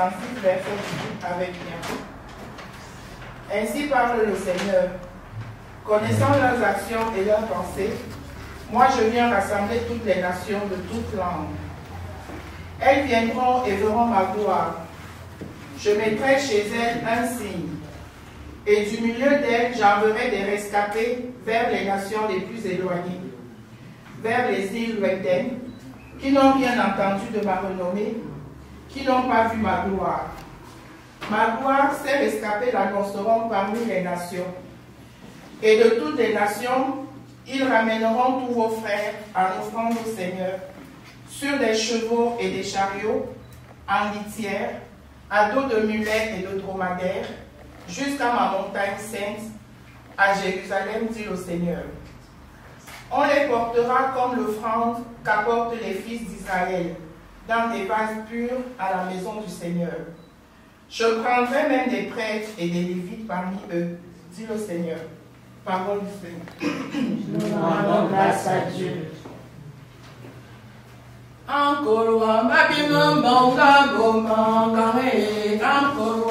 36, verset 18 avec bien. Ainsi parle le Seigneur. Connaissant leurs actions et leurs pensées, moi je viens rassembler toutes les nations de toutes langues. Elles viendront et verront ma gloire. Je mettrai chez elles un signe. Et du milieu d'elles, j'enverrai des rescapés vers les nations les plus éloignées, vers les îles lointaines, qui n'ont rien entendu de ma renommée, qui n'ont pas vu ma gloire. Ma gloire, ces rescapés l'annonceront parmi les nations. Et de toutes les nations, ils ramèneront tous vos frères en offrande au Seigneur, sur des chevaux et des chariots, en litière, à dos de mulets et de dromadaires, jusqu'à ma montagne sainte, à Jérusalem, dit le Seigneur. On les portera comme l'offrande qu'apportent les fils d'Israël, dans des vases purs à la maison du Seigneur. Je prendrai même des prêtres et des lévites parmi eux, dit le Seigneur. Parole du Seigneur. Nous rendons grâce à Dieu. Encore ma bimam bonga goma kame encore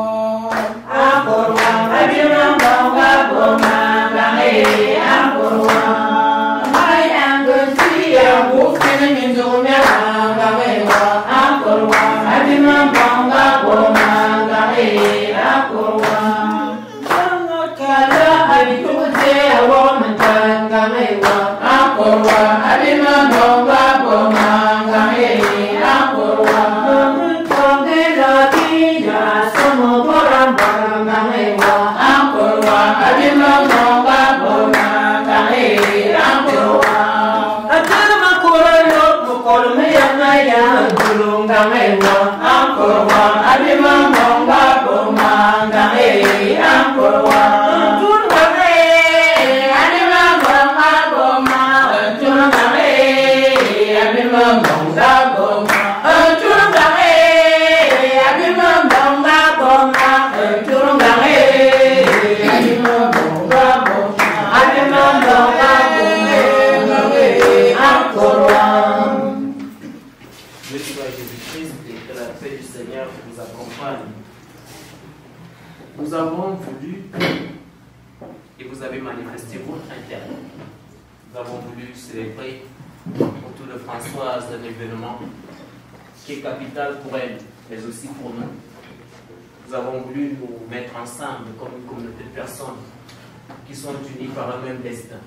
ma bimam bonga goma kame encore mai angusti ya bufene mindomya kame encore ma bimam bonga goma kame encore kala abikute awon kame encore abimam bonga goma Nous avons voulu, et vous avez manifesté votre intérêt, nous avons voulu célébrer autour de Françoise un événement qui est capital pour elle, mais aussi pour nous. Nous avons voulu nous mettre ensemble comme une communauté de personnes qui sont unies par un même destin.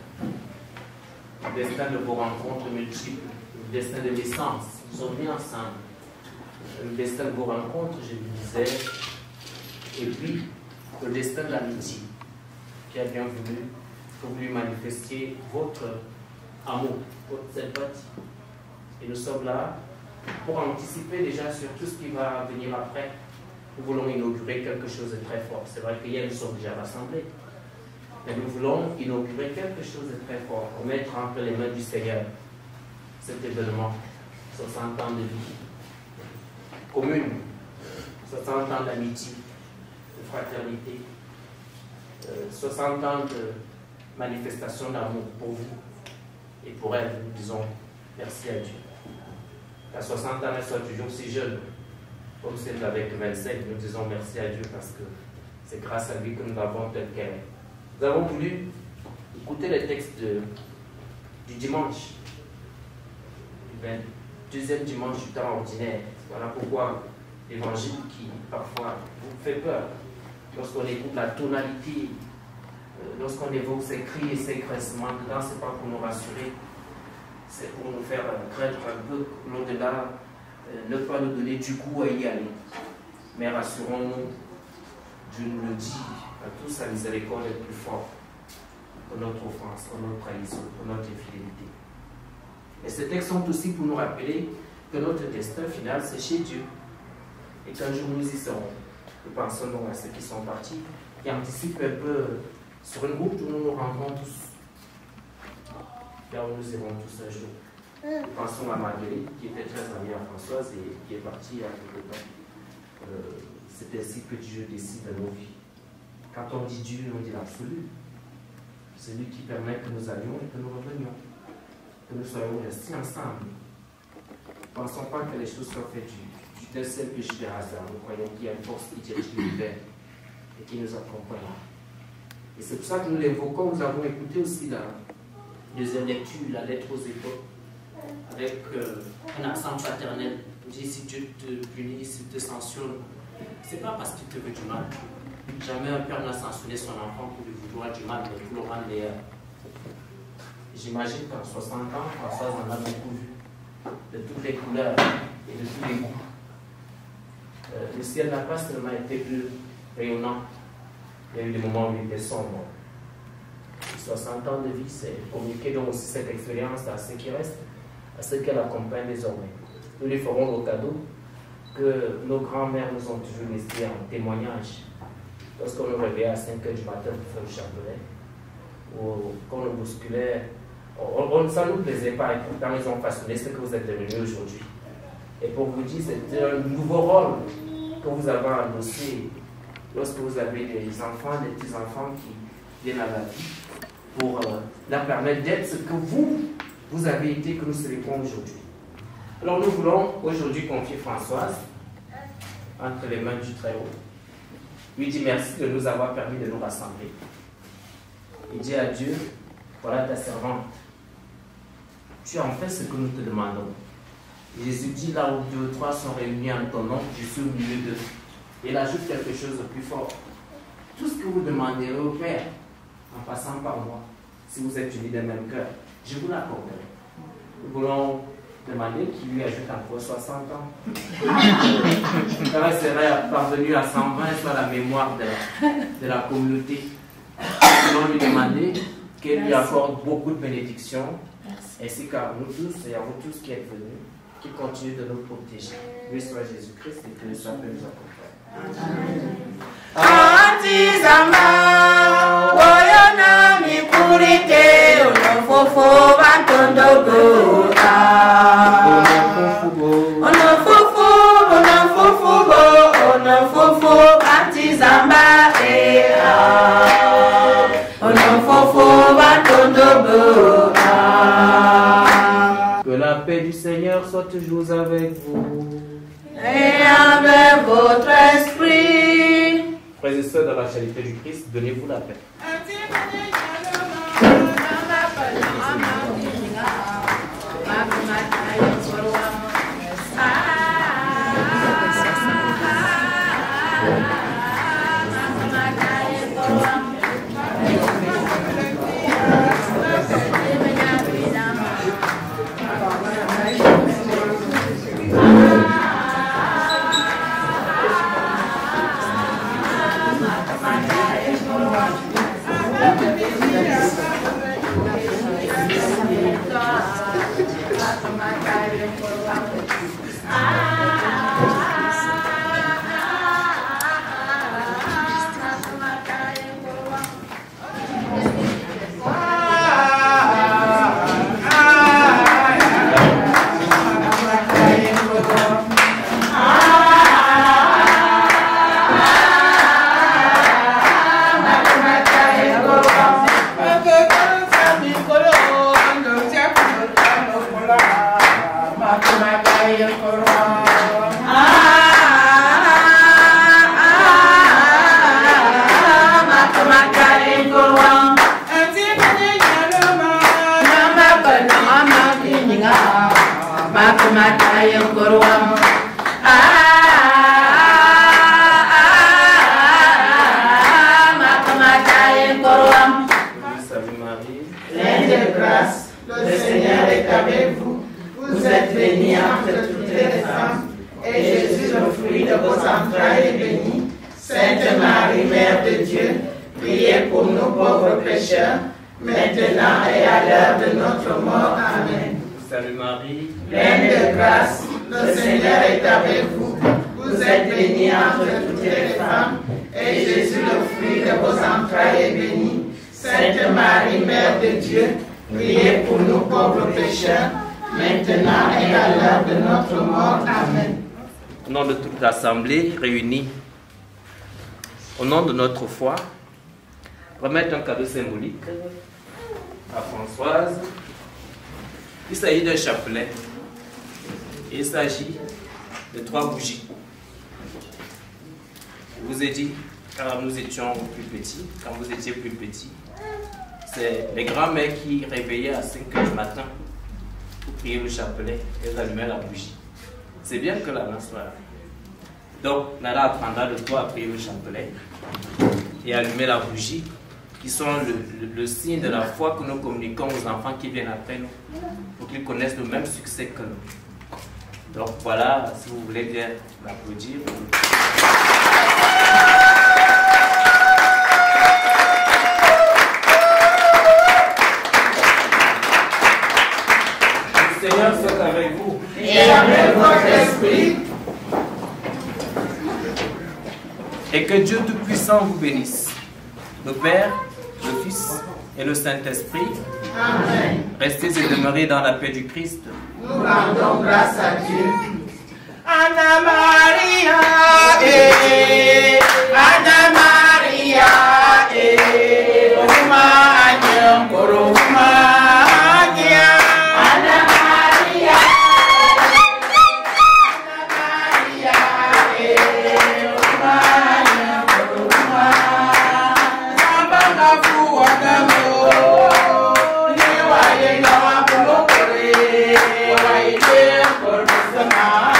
Le destin de vos rencontres multiples, le destin de naissance, nous sommes mis ensemble. Le destin de vos rencontres, je le disais, et puis le destin de l'amitié qui a bien voulu que vous lui manifestiez votre amour, votre sympathie. Et nous sommes là pour anticiper déjà sur tout ce qui va venir après. Nous voulons inaugurer quelque chose de très fort. C'est vrai qu'hier nous sommes déjà rassemblés, mais nous voulons inaugurer quelque chose de très fort pour mettre entre les mains du Seigneur cet événement, 60 ans de vie commune, 60 ans d'amitié, de fraternité, 60 ans de manifestation d'amour pour vous et pour elle. Nous disons merci à Dieu. Qu'à 60 ans, elle soit toujours si jeune, comme celle avec 25, nous disons merci à Dieu parce que c'est grâce à lui que nous avons telle qu'elle est. Nous avons voulu écouter les textes du dimanche, du 22e dimanche du temps ordinaire. Voilà pourquoi l'évangile qui parfois vous fait peur, lorsqu'on écoute la tonalité, lorsqu'on évoque ces cris et ces graissements, dedans, ce n'est pas pour nous rassurer, c'est pour nous faire craindre un peu l'au-delà, ne pas nous donner du goût à y aller. Mais rassurons-nous, Dieu nous le dit, à tous sa miséricorde est plus forte que notre offense, que notre trahison, que notre infidélité. Et ces textes sont aussi pour nous rappeler que notre destin final, c'est chez Dieu. Et qu'un jour nous y serons. Nous pensons donc à ceux qui sont partis, qui anticipent un peu sur une route où nous nous rendrons tous. Là où nous irons tous un jour. Nous pensons à Marguerite, qui était très amie à Françoise et qui est partie il y a quelque temps. C'est ainsi que Dieu décide de nos vies. Quand on dit Dieu, on dit l'absolu. C'est lui qui permet que nous allions et que nous revenions. Que nous soyons restés ensemble. Ne pensons pas que les choses soient faites du d'un seul péché de hasard. Nous croyons qu'il y a une force qui dirige l'univers et qui nous accompagne. Et c'est pour ça que nous l'évoquons. Nous avons écouté aussi la deuxième lecture, la lettre aux Hébreux, avec un accent paternel. Il dit, si Dieu te punit, s'il te sanctionne, c'est pas parce qu'il te veut du mal. Jamais un père n'a sanctionné son enfant pour lui vouloir du mal, mais pour le rendre meilleur. J'imagine qu'en 60 ans, Françoise en a beaucoup vu, de toutes les couleurs et de tous les goûts. Le ciel n'a pas seulement été plus rayonnant, il y a eu des moments où il était sombre. 60 ans de vie, c'est communiquer donc aussi cette expérience à ceux qui restent, à ceux qu'elle accompagne désormais. Nous lui ferons le cadeau que nos grands-mères nous ont toujours laissé en témoignage. Lorsqu'on nous réveillait à 5 h du matin pour faire le chapelet, ou qu'on nous bousculait, ça ne nous plaisait pas, et pourtant ils ont façonné ce que vous êtes devenus aujourd'hui. Et pour vous dire, c'est un nouveau rôle que vous avez endossé lorsque vous avez des enfants, des petits-enfants qui viennent à la vie, pour leur permettre d'être ce que vous avez été, que nous célébrons aujourd'hui. Alors nous voulons aujourd'hui confier Françoise entre les mains du Très-Haut. Lui dit merci de nous avoir permis de nous rassembler. Il dit à Dieu, voilà ta servante. Tu as en fait ce que nous te demandons. Et Jésus dit, là où 2 ou 3 sont réunis en ton nom, je suis au milieu d'eux. Et il ajoute quelque chose de plus fort. Tout ce que vous demanderez au Père, en passant par moi, si vous êtes unis d'un même cœur, je vous l'accorderai. Nous voulons demander qu'il lui ajoute encore 60 ans. Car elle serait parvenue à 120 sur la mémoire de la communauté. Nous voulons lui demander qu'elle lui accorde beaucoup de bénédictions, ainsi qu'à nous tous et à vous tous qui êtes venus, qui continuent de nous protéger. Lui soit Jésus-Christ et que le Saint-Père nous accompagne. Antizama, woyona mikurite, onofofo bantondo gota. Onofofo, antizama ea. Onofofo bantondo gota. Que la paix du Seigneur soit toujours avec vous. Et avec votre esprit. Frères et sœurs, dans la charité du Christ, donnez-vous la paix. Au nom de toute l'Assemblée réunie, au nom de notre foi, remettre un cadeau symbolique à Françoise. Il s'agit d'un chapelet. Il s'agit les 3 bougies. Je vous ai dit, quand nous étions plus petits, quand vous étiez plus petits, c'est les grands-mères qui réveillaient à 5 h du matin pour prier le chapelet et elles allumaient la bougie. C'est bien que la main soit là. Donc, Nada apprendra de toi à prier le chapelet et allumer la bougie, qui sont le signe de la foi que nous communiquons aux enfants qui viennent après nous, pour qu'ils connaissent le même succès que nous. Donc voilà, si vous voulez bien m'applaudir. Le Seigneur soit avec vous. Et avec votre esprit. Et que Dieu Tout-Puissant vous bénisse, le Père, le Fils et le Saint-Esprit. Amen. Restez et demeurez dans la paix du Christ. Nous rendons grâce à Dieu. Anna Maria, Anna Maria, Romagna, Romagna. Anna Maria, Romagna, Romagna. Sambanga fuwagamo, niwaye na bulokore, waide korsama.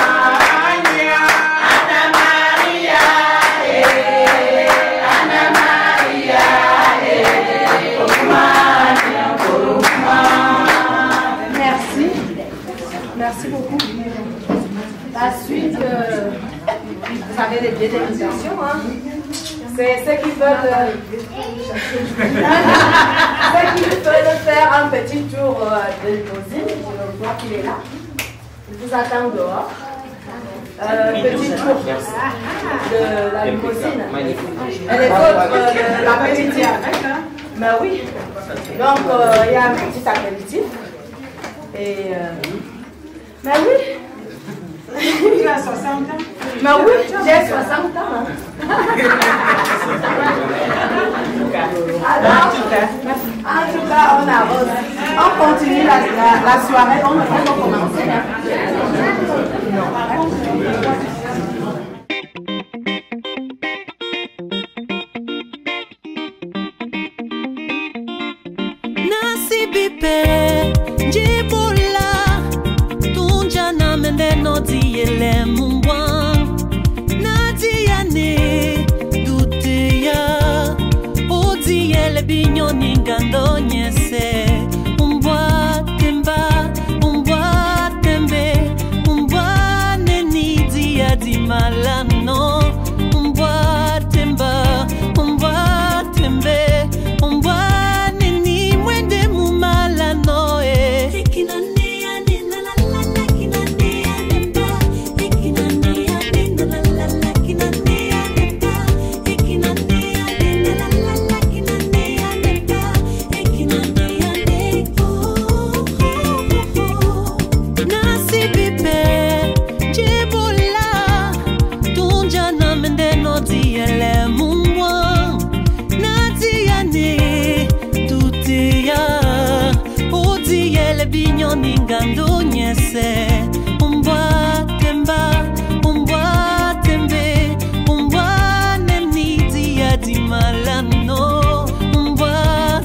Merci beaucoup. La suite, vous avez les billets d'invitation, hein? C'est ceux qui veulent, faire un petit tour de limousine. Je vois qu'il est là. Il vous attend dehors. Petit tour de la limousine. Et les autres, l'apéritif. Mais oui. Donc, il y a un petit apéritif. Et mais oui. Tu as 60 ans? Mais oui, j'ai 60 ans. Alors, en tout cas, on avance. On continue la soirée. On va commencer. Nasi bipe, jibola, tunjana mende no diele mumwan, nadiane, duteya, o diele binyoni gando nyese, umbwa tembe, umbwa neni dia di malano, umbwa tembe, umbwa neni mwende mumala noe. Ekinane ane na la la la, kinane ane ba. Ekinane ane na la la la, kinane ane ba. Ekinane ane na la la la, kinane ane ba. Ekinane ane oh oh oh. Nasi bipe, jebola, tunja na mende no diele mumwa. Nadiane, tuteya, odiele binyoni ngando nyese. Umbwa tembe, umbwa neni dia di malano. Umbwa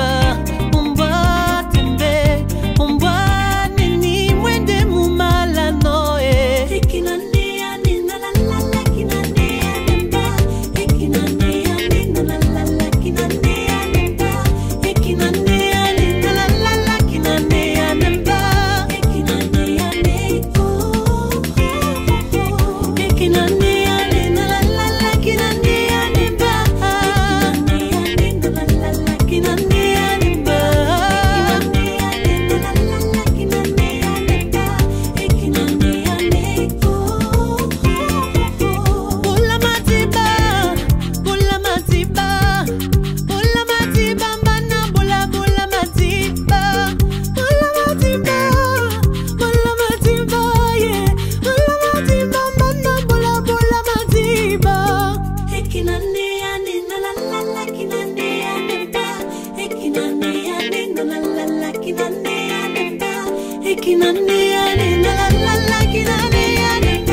tembe, umbwa neni mwende mumalano eh. Ekinane ane na la la la, kinane ane ba. Ekinane ane na la la la, kinane ane ba. Ekinane ane na la la la, kinane ane ba. Ekinane ane oh oh oh. Ekinane ane na la la la, kinane ane ba. Ekinane ane na la la la, kinane ane ba. Ekinane ane na la la la, kinane ane ba. Ekinane ane oh oh oh. Bula matiba, mbana bula matiba. Bula matiba, yeah. Bula matiba, mbana bula matiba. Ekinane ane na la la la, kinane ane ba. Ekinane ane na la la la, kinane ane ba. Ekinane ane na la la la, kinane ane ba.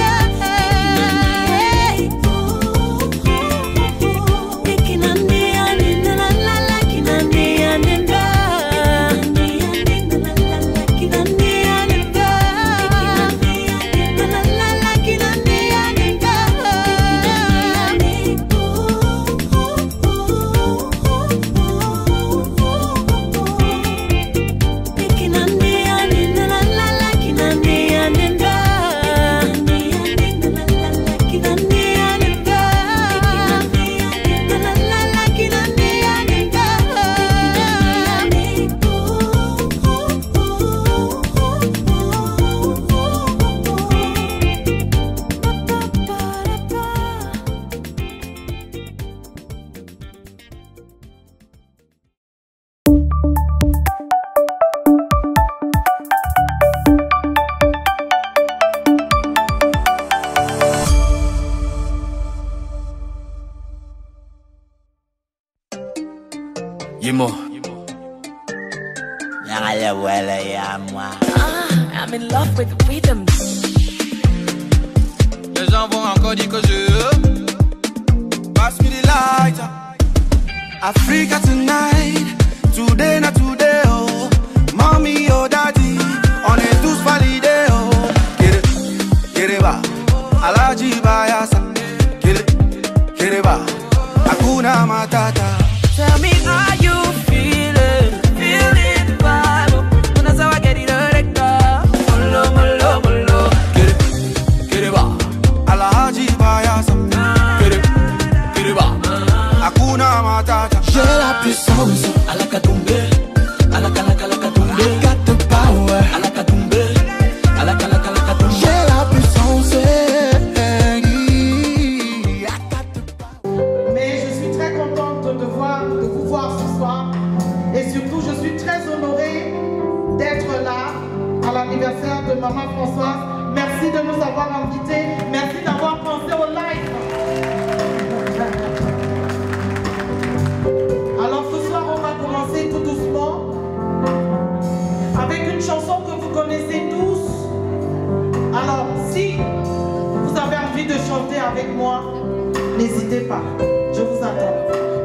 I'm in love with rhythm. Les gens vont encore dire que je pass me the light. Africa tonight, today not today oh. Mommy oh daddy, on est tous validés oh. Kireba, Alaji Bayasa. Kireba, Hakuna Matata. Tell me how you feeling, feeling vibe. When I saw I get it molo, molo, molo. Kireba, Alaji Bayasa. Kireba, Hakuna Matata. J'ai la puissance, à la Katumbe, à la Kalakatumbe. I got the power, à la Katumbe, à la Kalakatumbe. J'ai la puissance, Mais je suis très contente de vous voir ce soir. Et surtout, je suis très honorée d'être là à l'anniversaire de Maman Françoise. Merci de nous avoir invités. Merci d'avoir pensé au live. Alors ce soir, on va commencer tout doucement avec une chanson que vous connaissez tous. Alors, si vous avez envie de chanter avec moi, n'hésitez pas, je vous attends.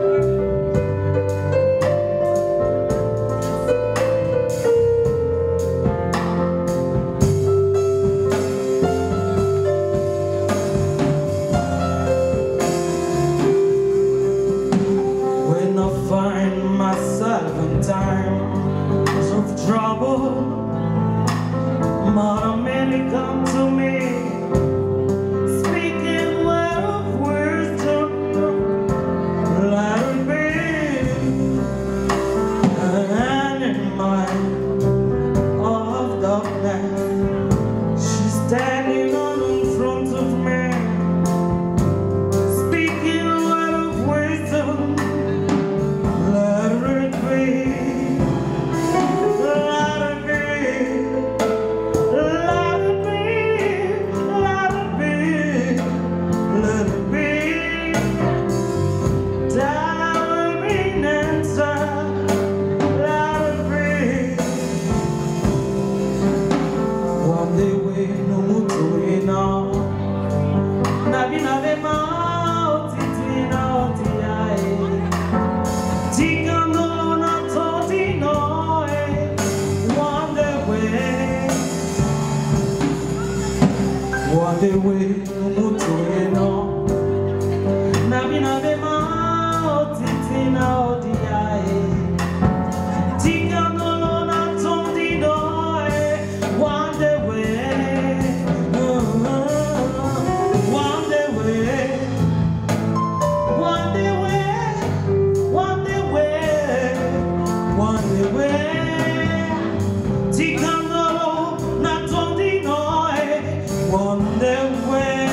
When I find myself in times of trouble, Mother Mary come to me, speaking word of wisdom, let it be. And in my of darkness, she's standing on in front of me, speaking word of wisdom. Let it be, let it be, let it be, let it be, let it be. Down in answer, let it be. One day we no mutu ina, nabi nabe ma otitina otiae. Ticando na totino one day we mutu ino, nabi nabe ma otitina otiae. Ticando na totino one day we, one day we, one day we, one day we, one day we. Ticando na totino one day we,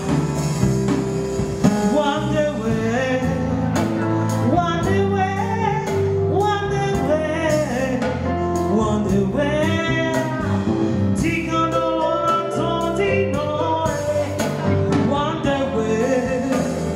one day we, one day we, one day we, one day we. Ticando na totino one day we.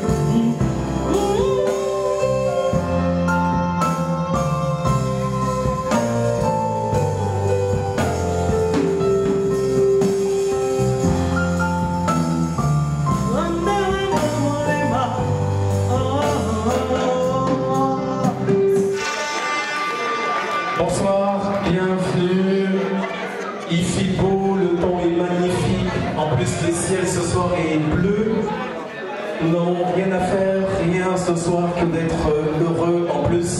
Bonsoir, bienvenue. Il fait beau, le temps est magnifique. En plus, le ciel ce soir est bleu. Nous n'avons rien à faire, rien ce soir que d'être heureux. En plus,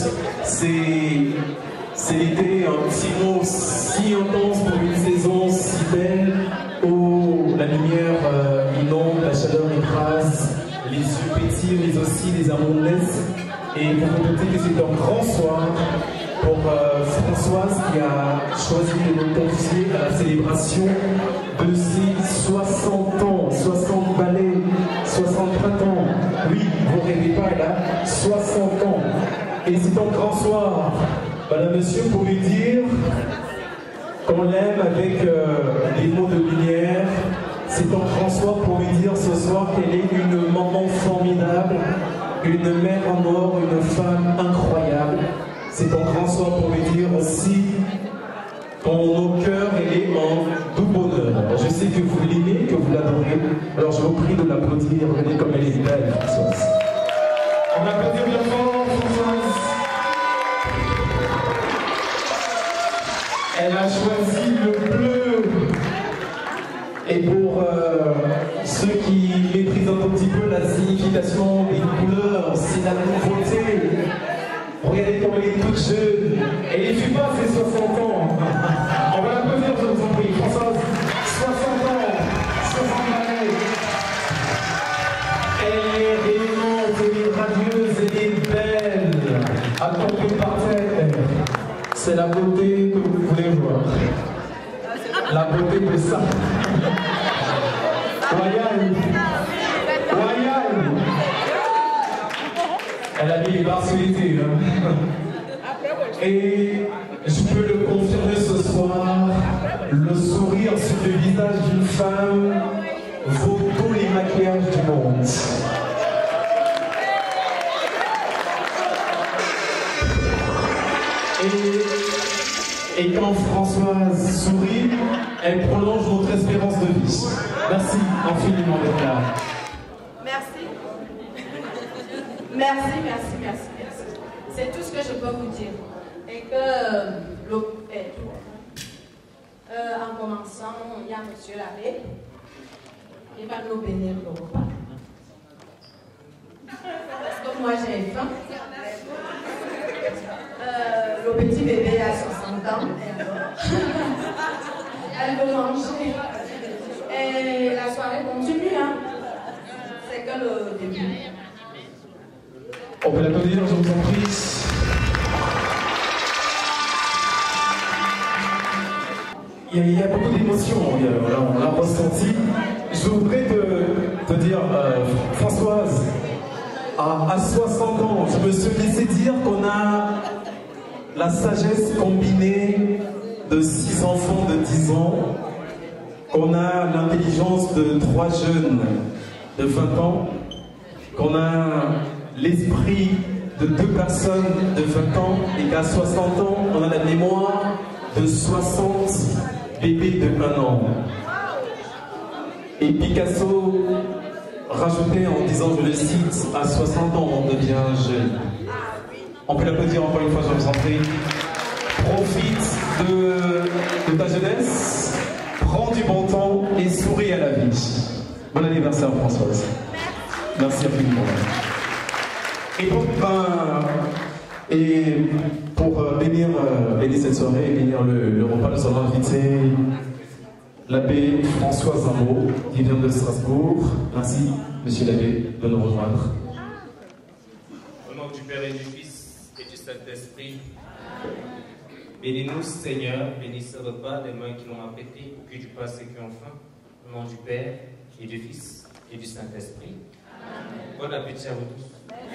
c'est l'été, un petit mot si intense pour une saison si belle où la lumière inonde, la chaleur écrase, les yeux pétillent, mais aussi les amours naissent. Et vous vous doutez que c'est un grand soir pour Françoise qui a choisi de nous confier à la célébration de ses 60 ans, 60 ballets, 60 printemps. Oui, vous ne rêvez pas, elle a 60 ans. Et c'est un grand soir, madame, monsieur, pour lui dire qu'on l'aime avec des mots de lumière. C'est un grand soir pour lui dire ce soir qu'elle est une maman formidable, une mère en or, une femme incroyable. C'est un grand soir pour lui dire aussi Dans nos cœurs, elle est en tout bonheur. Je sais que vous l'aimez, que vous l'adorez. Alors je vous prie de l'applaudir. Regardez comme elle est belle, Françoise. On va applaudir bien fort, Françoise. Elle a choisi le bleu. Et pour ceux qui méprisent un tout petit peu la signification des couleurs, c'est la nouveauté. Regardez comme elle est toute jeune. Elle ne fut pas ses 60 ans. On va l'applaudir, je vous en prie. Françoise, 60 ans, 60 années. Elle est rayonnante, elle est radieuse, elle est belle. À tomber par terre. C'est la beauté que vous voulez voir. La beauté de ça. Royal. Royal. Elle a mis les barres sous l'été. Et je peux le confirmer ce soir, le sourire sur le visage d'une femme vaut tous les maquillages du monde. Et quand Françoise sourit, elle prolonge notre espérance de vie. Merci infiniment d'être là. Merci. Merci, merci, merci, merci. C'est tout ce que je peux vous dire. Et que, en commençant, il y a monsieur l'abbé qui va nous bénir le repas. Parce que moi j'ai faim. Le petit bébé a 60 ans. Elle veut manger. Et la soirée continue. Hein. C'est que le début. On peut l'applaudir, je vous en prie. Il y a beaucoup d'émotions, on l'a ressenti. Je voudrais te dire, Françoise, à 60 ans, je me suis laissé dire qu'on a la sagesse combinée de 6 enfants de 10 ans, qu'on a l'intelligence de 3 jeunes de 20 ans, qu'on a l'esprit de 2 personnes de 20 ans et qu'à 60 ans, on a la mémoire de 60 bébés de 1 an. Et Picasso rajoutait en disant, je le cite, à 60 ans, on devient jeune. On peut l'applaudir encore une fois, je vous en prie. Profite de ta jeunesse, prends du bon temps et souris à la vie. Bon anniversaire, Françoise. Merci infiniment. Et pour bénir cette soirée, bénir le repas, nous allons inviter l'abbé François Zambo, qui vient de Strasbourg. Merci, monsieur l'abbé, de nous rejoindre. Au nom du Père et du Fils et du Saint-Esprit, bénis-nous, Seigneur, bénis ce repas, les mains qui l'ont apprêté, pour que tu passes et qui ont faim. Au nom du Père et du Fils et du Saint-Esprit. Bon appétit à vous tous.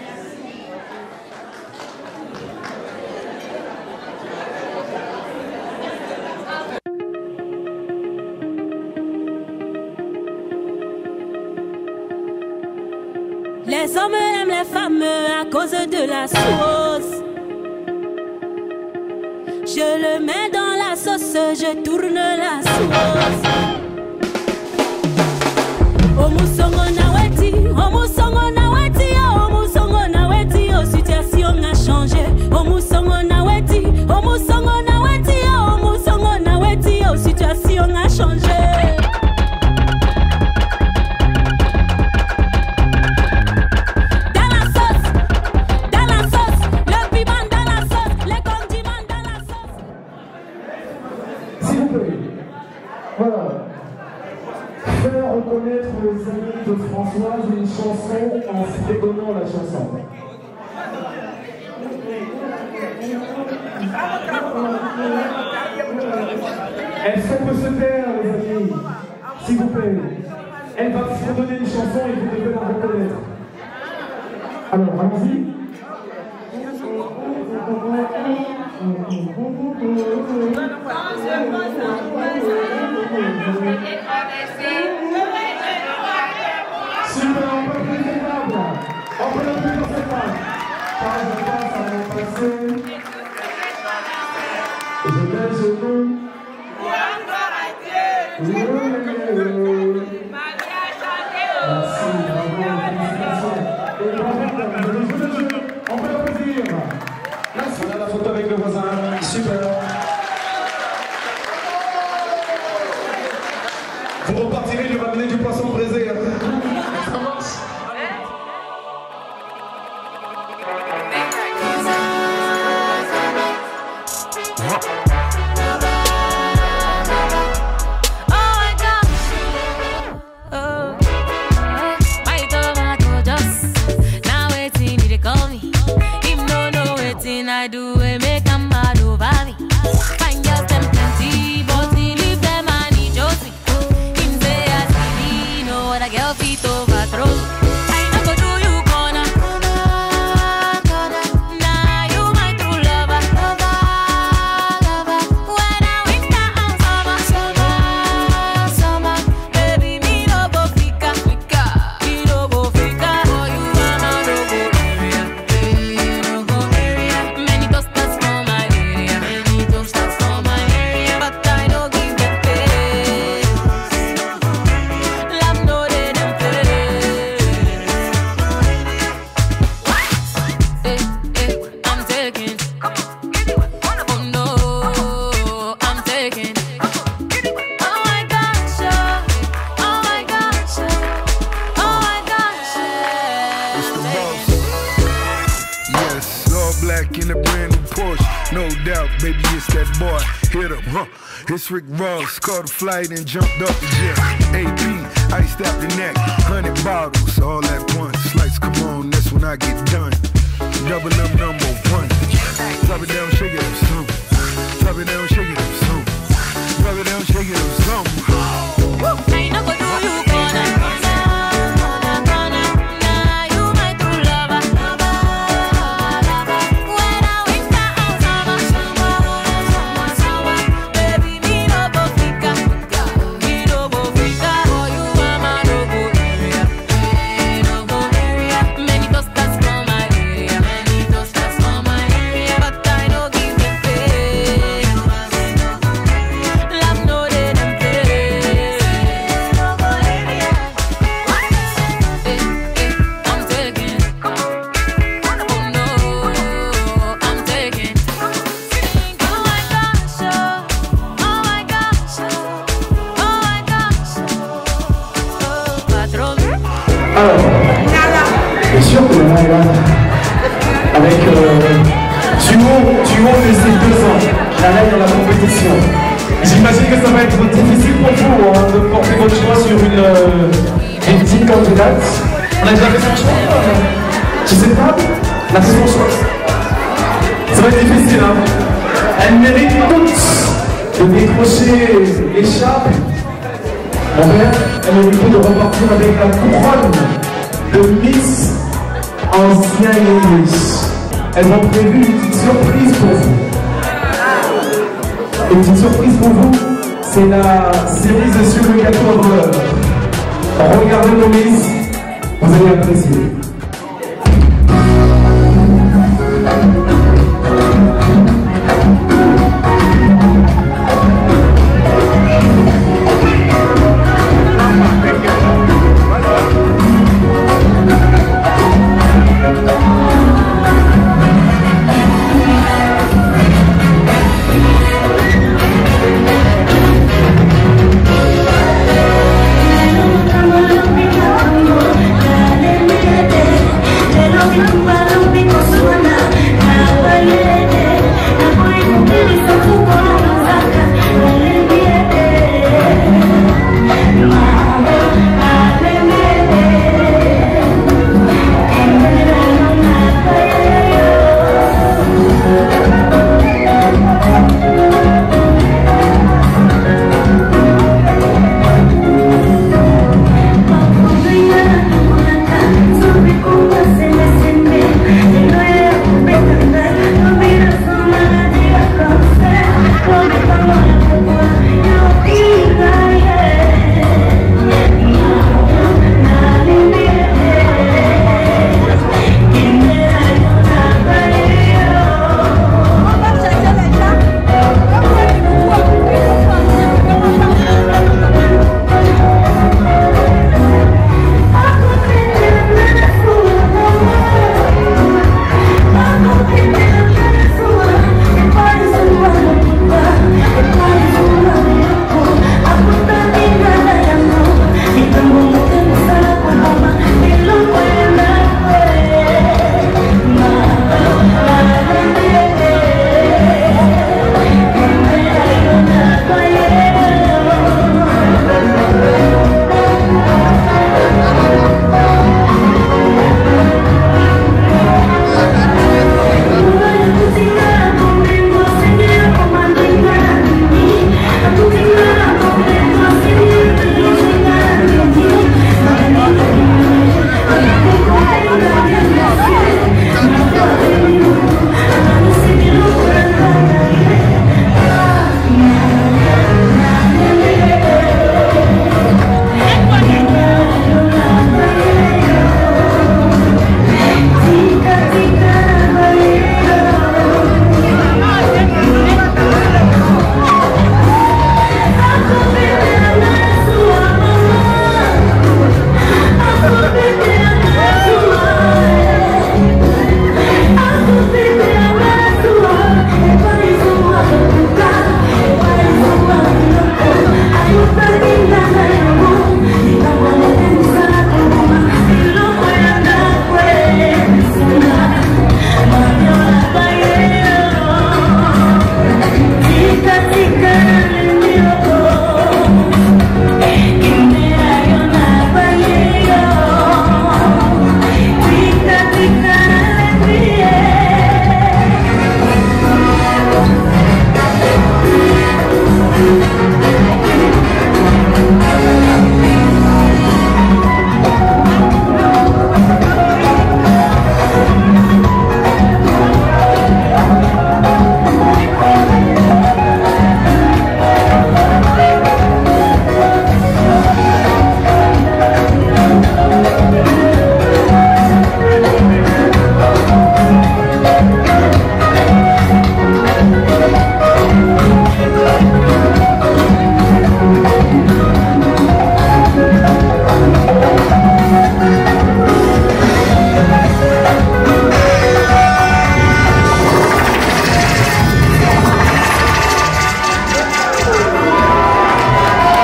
Les hommes aiment les femmes à cause de la sauce. Je le mets dans la sauce, je tourne la sauce. Omusongo naweti, omusongo naweti, omusongo naweti, oh situation a changé. Omusongo naweti, omusongo naweti, omusongo naweti, oh situation a changé. Voilà. Faire reconnaître aux amis de Françoise une chanson en fredonnant la chanson. Est-ce qu'on peut se taire, les amis? S'il vous plaît. Elle va fredonner une chanson et vous devez la reconnaître. Alors, allons-y. Super, on peut plus les tables. On peut plus dans cette table. Pas de pas, ça va passer. Je mets le genou. On peut applaudir. Merci. On a la photo avec le voisin. Super. Vous repartirez, je vais amener du poisson braisé. Ça marche. I do it, make them mad over me. Find girls them plenty, but he leave them and he chose me. Him say I see me, know what a girl feet overthrow. I never do you corner. Nah, you my true lover. When I winter and summer, baby me no go fika, me no go fika. For you mama no go area, no go area. Many toasters for my area, but I don't give them face. Love no they them face. I'm taking. Oh no, I'm taking. Oh my gosh, oh my gosh, oh my gosh. It's the boss. Yes, all black in a brand new Porsche. No doubt, baby, it's that boy. Hit him, huh? It's Rick Ross. Caught a flight and jumped up the jet. AP, iced out the neck. 100 bottles, all at once. Lights come on, that's when I get done. Double M number one. Drop it down, shake it up some. Drop it down, shake it up some. Drop it down, shake it up some. I no go do you corner. Nah, you my true lover. When I winter and summer, baby me no go fika, me no go fika. For you mama no go area, no go area. Many toasters for my area, but I don't give them face. Love no they them face. I'm taking. Oh no, I'm taking. Oh my gosh, oh my gosh, oh my gosh, oh patron. Alors, bien sûr que là, avec duo de ces 2 ans, la reine de la compétition. J'imagine que ça va être difficile pour vous de porter votre choix sur une petite candidate. On a déjà fait son choix je sais pas, on a fait son choix. Ça va être difficile, hein. Elle mérite toutes de décrocher l'écharpe. Mon père, elle mérite de repartir avec la couronne de Miss Ancien English. Elles ont prévu une petite surprise pour vous. Une petite surprise pour vous, c'est la série sur le gâteau of love. Regardez nos Miss, vous allez apprécier. I'm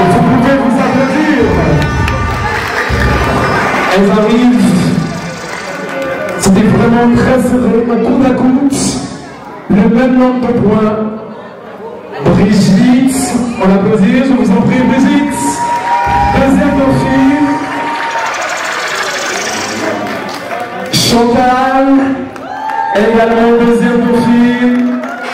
Vous pouvez vous applaudir. Elles arrivent. C'était vraiment très serré, côte à côte. Le même nombre de points. Brigitte, on l'applaudit, je vous en prie, Brigitte. Deuxième dauphine. Chantal, également deuxième dauphine.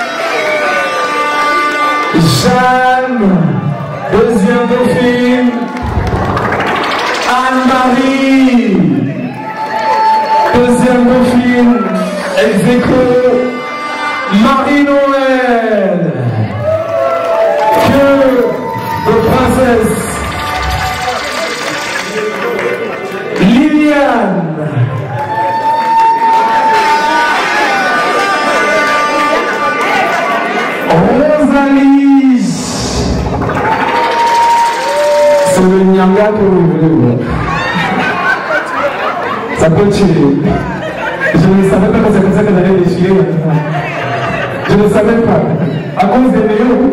Jeanne, deuxième dauphine. Anne-Marie, deuxième dauphine. Ex-aequo, Marie-Noël. Que de princesse. Liliane. Rosalie. C'est le Nyanga que vous voulez voir. Ça peut tuer. Je ne savais pas que c'est comme ça qu'elle allait défiler. Je ne savais pas. À cause des néos.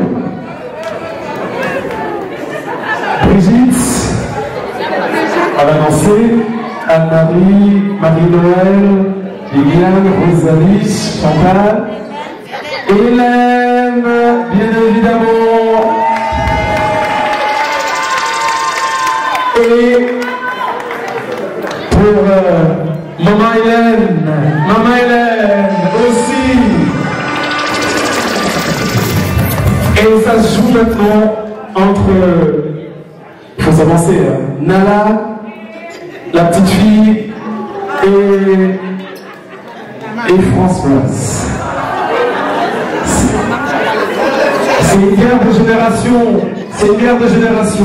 Brigitte. On va danser. Anne-Marie, Marie-Noël, Liliane, Rosalie, Chantal. Hélène, bien évidemment. Et pour Maman Hélène aussi. Et ça se joue maintenant entre, il faut s'avancer, Nala, la petite fille, et Françoise. C'est une guerre de génération. C'est une guerre de génération.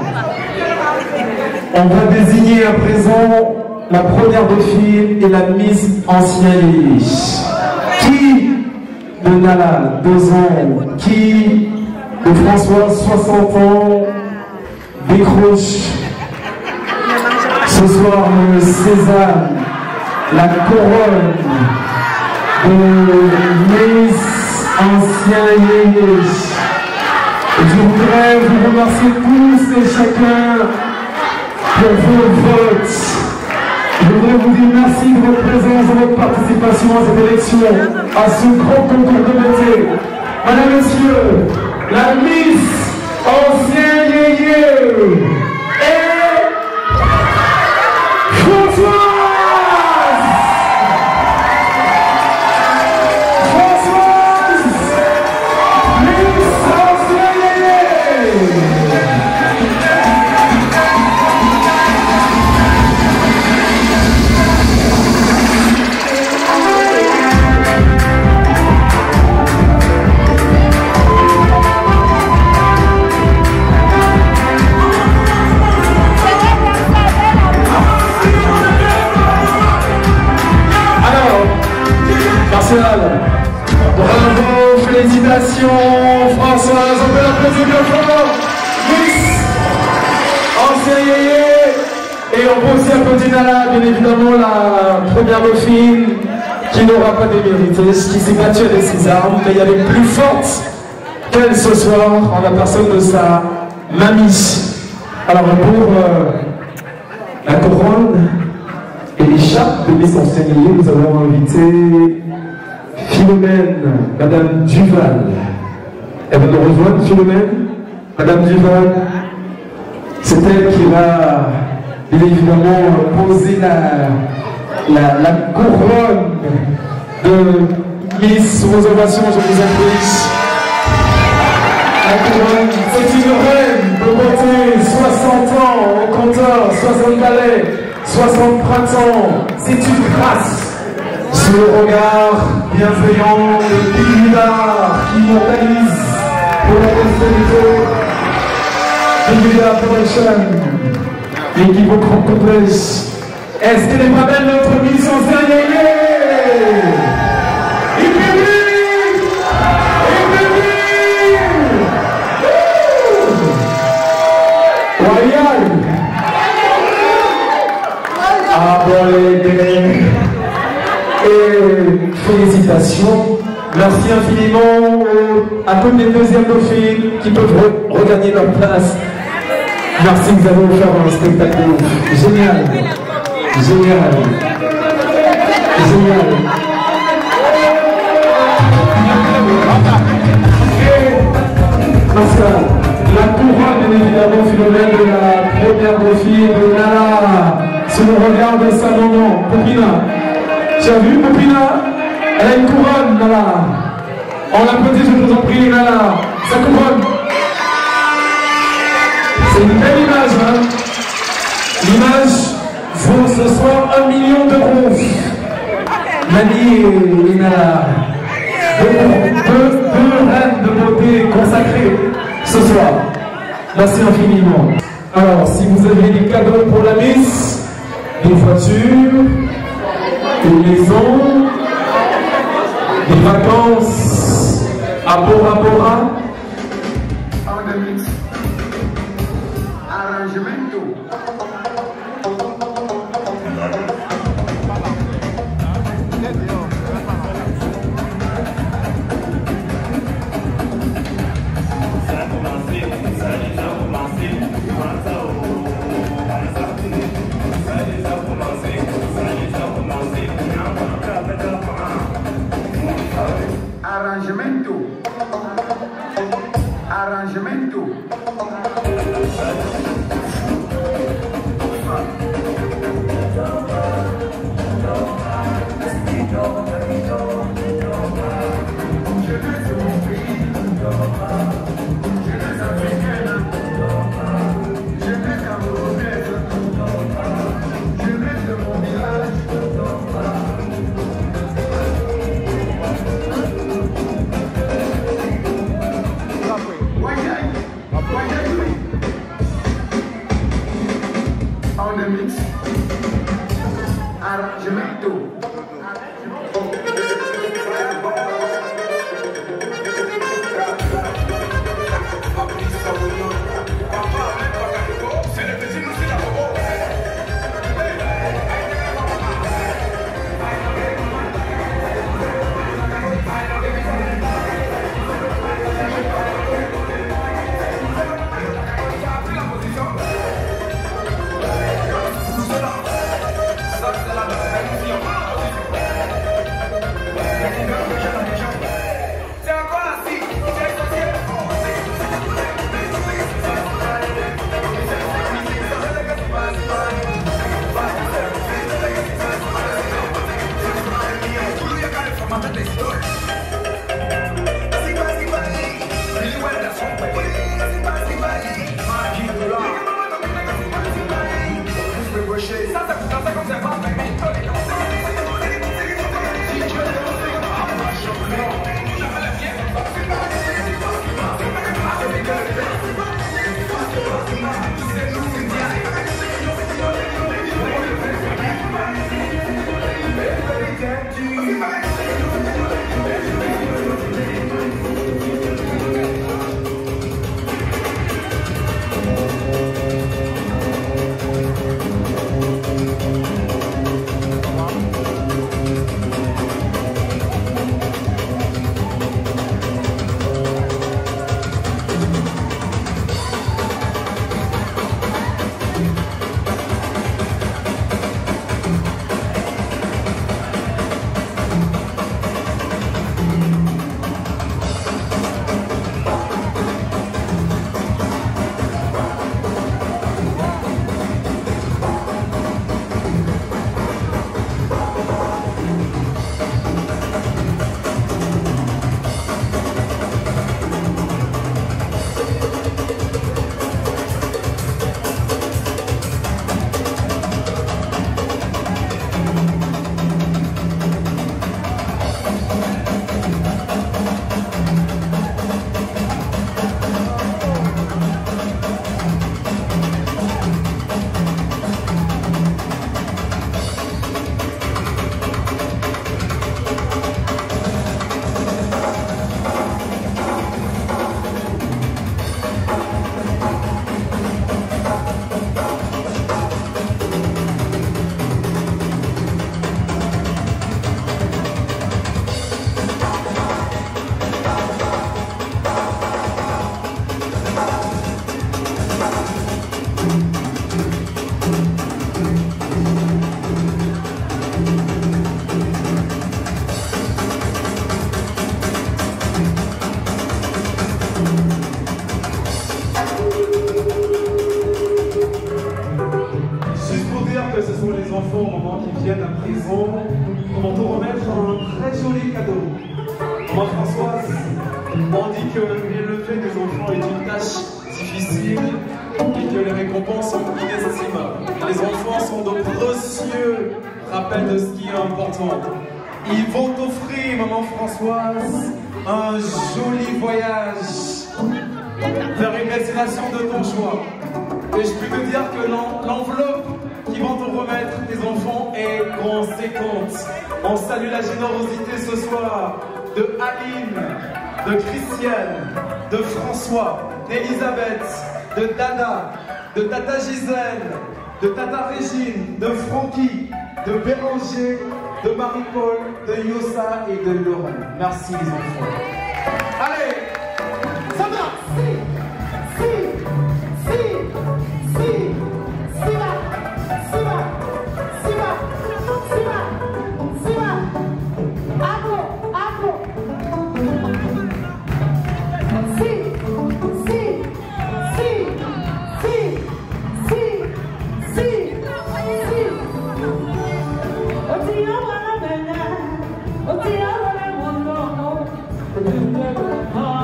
On va désigner à présent la première dauphine et la Miss Ancien Yéyé. Qui de Nala, 2 ans, qui de Françoise, 60 ans, décroche ce soir le César, la couronne de Miss Ancien Yéyé. Je voudrais vous remercier tous et chacun pour vos votes. Je voudrais vous dire merci de votre présence, de votre participation à cette élection, à ce grand concours de beauté. Madame, Messieurs, la Miss Ancien Yéyé et Françoise. Bravo, félicitations Françoise, on peut l'applaudir bien fort. Miss Ancien Yéyé. Et on peut aussi applaudir Nala, bien évidemment la première dauphine qui n'aura pas démérité, qui s'est battue avec ses armes, mais il y avait plus forte qu'elle ce soir en la personne de sa mamie. Alors pour la couronne et l'écharpe de Miss Ancien Yéyé, nous avons invité Philomène, Madame Duval. Elle va nous rejoindre, Philomène. Madame Duval, c'est elle qui va bien évidemment poser la couronne de Miss. Vos ovations, je vous en prie. La couronne, c'est une reine de beauté, 60 ans au compteur, 60 balais, 60 printemps. C'est une grâce. Sous le regard bienveillant de Bigula qui mentalise pour la postérité. Bigula Production, l'équipe au grand complet. Est-ce qu'elle est pas belle notre Miss Ancien Yéyé? Royal. Ah bon les et félicitations, merci infiniment à toutes les deuxièmes dauphines qui peuvent regagner leur place Merci, nous allons faire un spectacle génial. Génial. Génial. Pascal, la couronne, bien évidemment, Philomène, de la première défi de Nala. Si on regarde sa maman, Popina. Tu as vu, Popina? Elle a une couronne, Nala. On l'applaudit, je vous en prie, Nala. Sa couronne. C'est une belle image, hein? L'image vaut ce soir 1 million d'euros. Nani et Nala. Deux reines de beauté consacrées ce soir. Merci infiniment. Alors, si vous avez des cadeaux pour la Miss, des voitures, une maison, des vacances à Bora Bora, tous les enfants au moment qui viennent à présent, vont te remettre un très joli cadeau. Maman Françoise, on dit que l'élever des enfants est une tâche difficile et que les récompenses sont inestimables. Les enfants sont de précieux rappels de ce qui est important. Ils vont t'offrir, maman Françoise, un joli voyage vers une destination de ton choix. Et je peux te dire que l'enveloppe qui vont te remettre tes enfants est conséquente. On salue la générosité ce soir de Aline, de Christiane, de François, d'Elisabeth, de Dada, de Tata Gisèle, de Tata Régine, de Francky, de Béranger, de Marie-Paul, de Yossa et de Lorraine. Merci les enfants. Allez, ça va. Oh,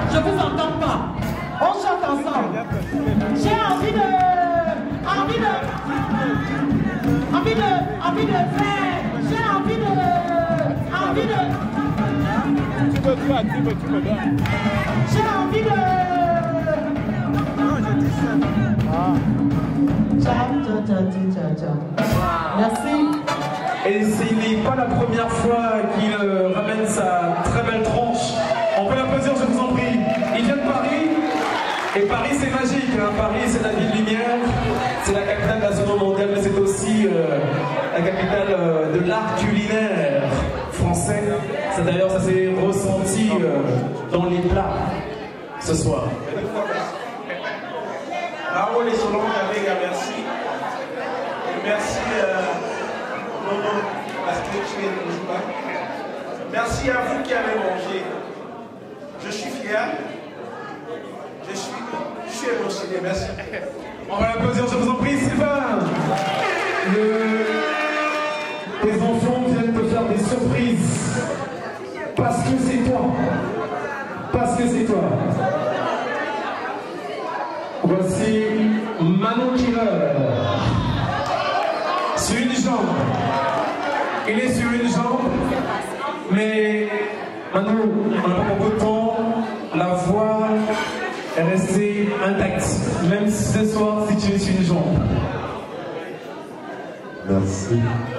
Je vous entends pas. On chante ensemble. J'ai envie de faire. J'ai envie de. Tu peux bien. J'ai envie de. Non, je dis ça. Merci. Et ce n'est pas la première fois qu'il ramène sa très belle tronche. On peut l'applaudir, je vous en prie. Il vient de Paris. Et Paris, c'est magique. Hein. Paris, c'est la ville lumière. C'est la capitale nationale mondiale, mais c'est aussi la capitale de l'art culinaire français. D'ailleurs, ça s'est ressenti dans les plats ce soir. Bravo les Solons, merci. Et merci Nono, parce que tu es le joueur. Merci à vous qui avez mangé. Je suis fier. Je suis émotionné. Merci. On va l'applaudir, je vous en prie, Sylvain. Tes enfants viennent te faire des surprises. Parce que c'est toi. Parce que c'est toi. Voici Manon Killer. Sur une jambe. Il est sur une jambe. Mais Manon, on n'a pas beaucoup de temps. La voix est restée intacte. Même ce soir, si tu es sur une jambe. Merci.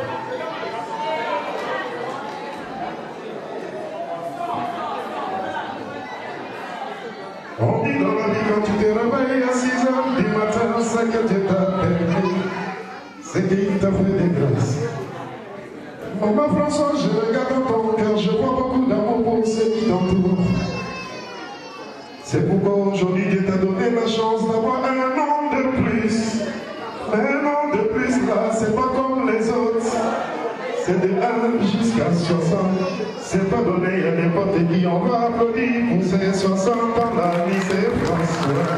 On dit dans la vie quand tu te réveilles à 6h du matin, c'est que Dieu t'a permis, c'est qu'il t'a fait des grâces. Maman François, je regarde dans ton cœur, je vois beaucoup d'amour pour ceux qui t'entourent. C'est pourquoi aujourd'hui Dieu t'a donné la chance d'avoir un an de plus. Un an de plus là, c'est pas comme les autres. C'est de 1 jusqu'à 60. C'est pas donné à n'importe qui. On va applaudir pour ces 60 ans la vie, c'est François.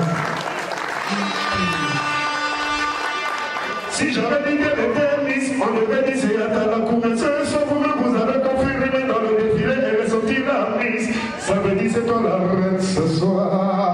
Si j'avais dit qu'elle était Miss, on devait dire c'est à la cour. Ce soir, vous avez confirmé dans le défilé, elle est sortie la Miss. Ça veut dire c'est toi la reine ce soir.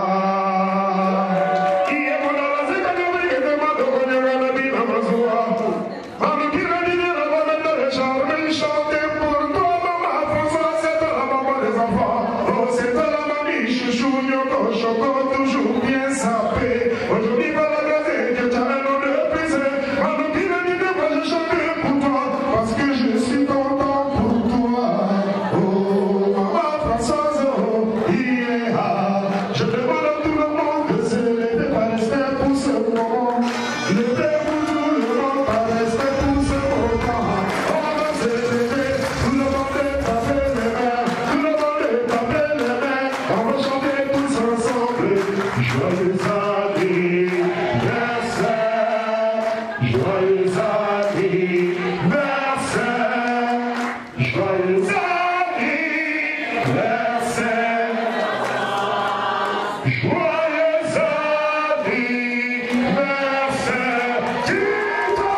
Toujours bien sapé. Aujourd'hui, par la grâce de Dieu, tu as un nom de plus. Maintenant qu'il a dit de moi, je chante pour toi. Parce que je suis content pour toi. Oh, maman Françoise, oh, yeah. Je demande à tout le monde de se lever par respect pour ce moment. Levez pour tout le monde par respect pour ce moment. On va se lever, tout le monde est tapé les mains. Tout le monde est tapé les mains. On va chanter tous ensemble. Joyeux anniversaire, joyeux anniversaire, joyeux anniversaire, joyeux anniversaire, dis-toi.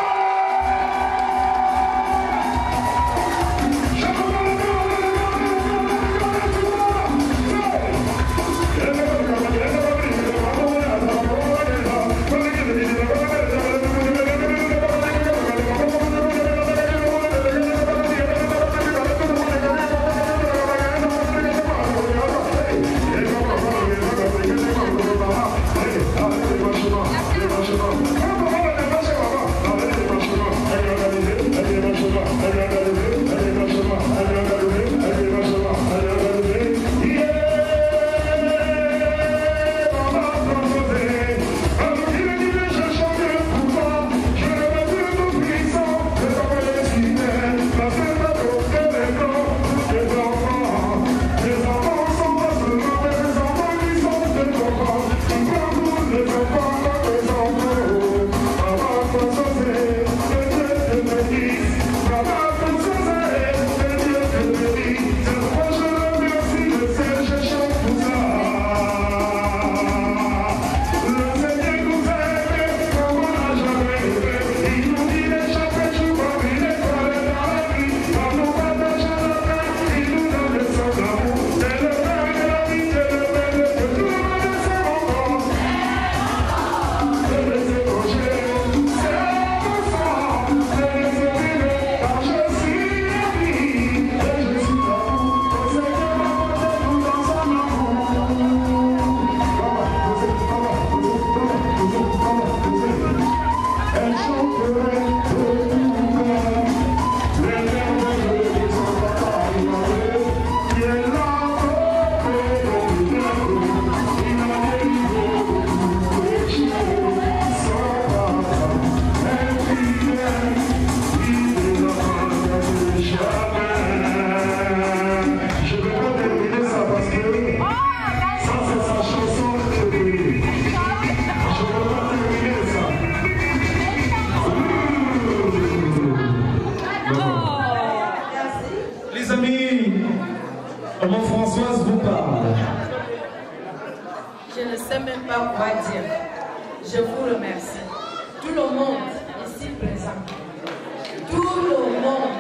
ne sais même pas quoi dire. Je vous remercie. Tout le monde ici présent. Tout le monde.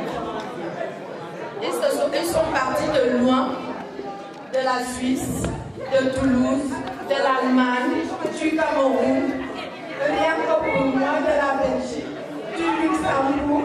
Ils sont partis de loin, de la Suisse, de Toulouse, de l'Allemagne, du Cameroun, rien que pour moi, de la Belgique, du Luxembourg.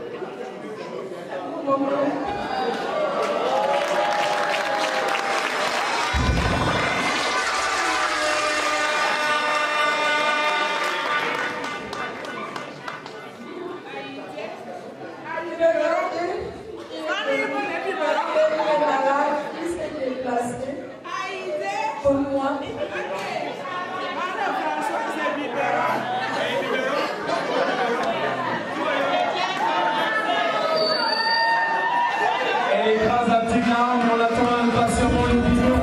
Pour moi. Elle écrase la petite larme, on attend impatiemment le biberon.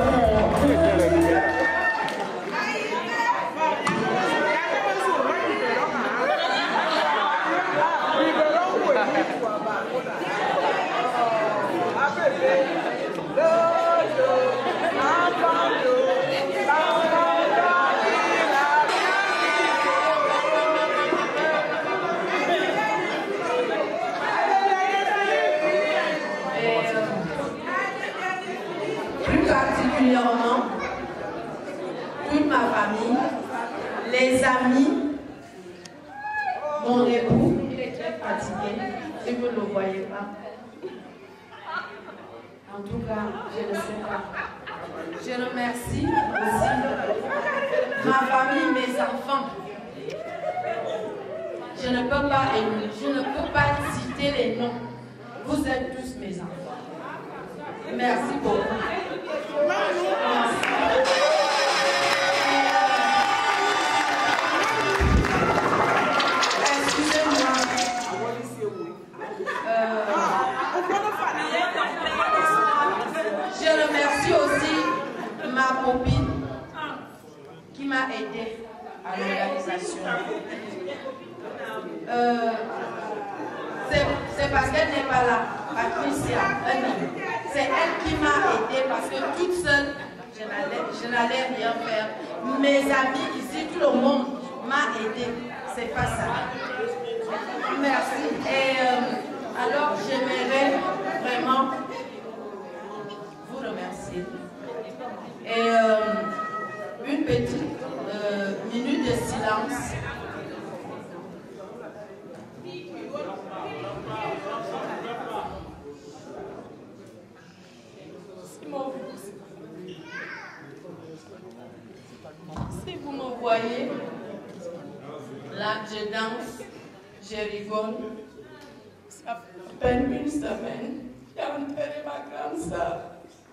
Particulièrement toute ma famille, les amis, mon époux, il est très fatigué, si vous ne le voyez pas. En tout cas, je ne sais pas. Je remercie aussi ma famille, mes enfants. Je ne peux pas citer les noms. Vous êtes tous mes enfants. Merci beaucoup. Excusez-moi. Je remercie aussi ma copine qui m'a aidée à l'organisation. C'est parce qu'elle n'est pas là, Patricia, c'est elle qui m'a aidée parce que toute seule, je n'allais rien faire. Mes amis ici, tout le monde m'a aidée. C'est pas ça. Merci. Et alors, j'aimerais vraiment vous remercier. Et une petite minute de silence. Si vous me voyez, là je danse, je rigole. Ça fait à peine une semaine, j'ai enterré ma grande sœur.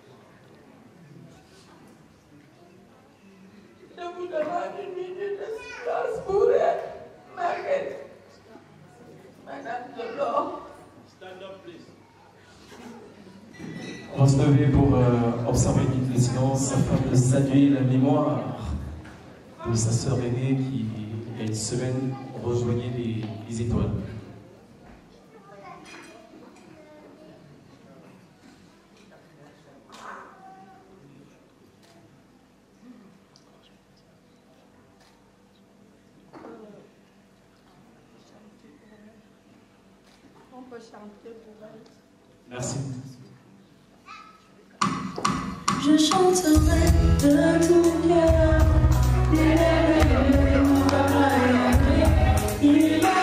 Je vous demande une minute de silence pour elle, Marguerite. Madame Delors. Stand up, please. On va se lever pour observer une minute de silence afin de saluer la mémoire de sa sœur aînée qui, il y a une semaine, rejoignait les étoiles. On peut chanter pour elle. Merci. Je chanterai de tout cœur des merveilleux de mon papa et il m'a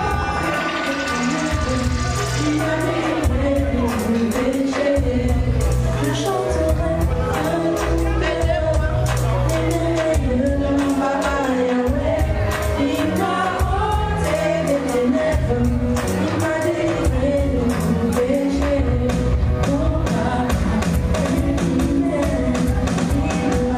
délivré de mon péché. Je chanterai de tout cœur des merveilleux de mon papa et il m'a ôté des ténèbres, il m'a délivré de mon péché. Oh,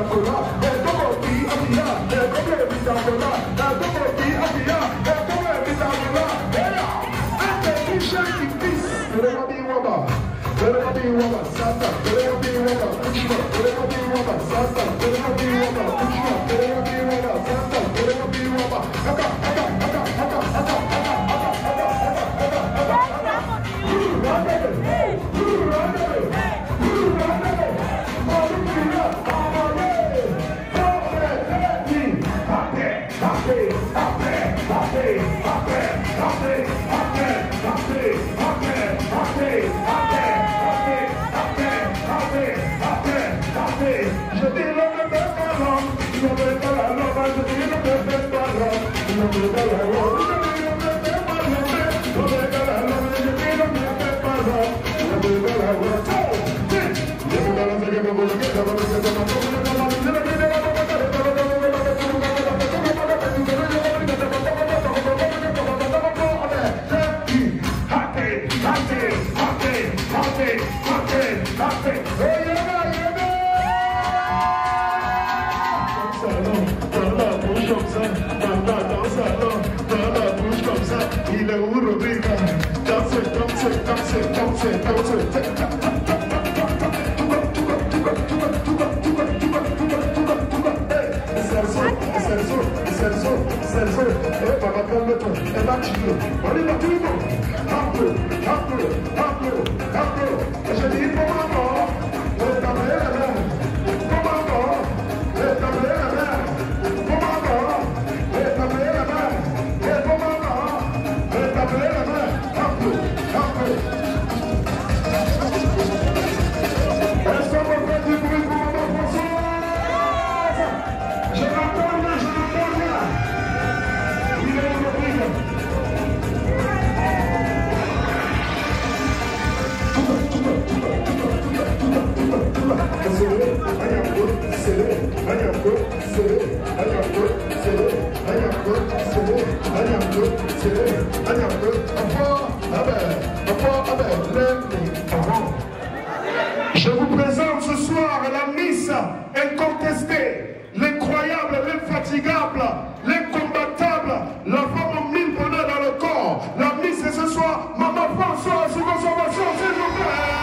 Je vous présente ce soir la Miss incontestée, l'incroyable, l'infatigable, l'incombattable, la femme aux 1000 bonheurs dans le corps. La Miss est ce soir Maman Françoise, sous consommation, s'il vous